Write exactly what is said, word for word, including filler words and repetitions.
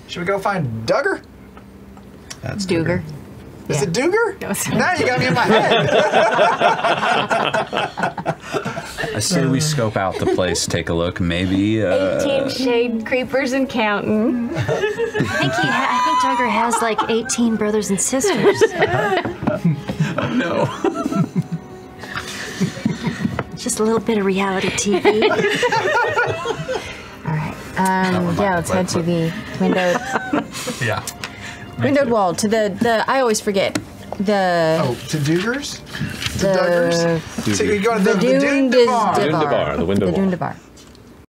Should we go find Dooger? That's Dooger. Is Yeah. it Dooger? No, now you got me in my head. I say we scope out the place, take a look, maybe. Uh, eighteen shade creepers and counting. I think he ha I think Duggar has like eighteen brothers and sisters. Oh no. Just a little bit of reality T V. All right. Um, yeah, let's head to the windowed, Yeah. windowed wall. To the the. I always forget the. Oh, to Doogers? To The- Duggars? So you go to the, The the Dune Dune de des Bar. de Dune de Bar, the window The wall. Dune de Bar.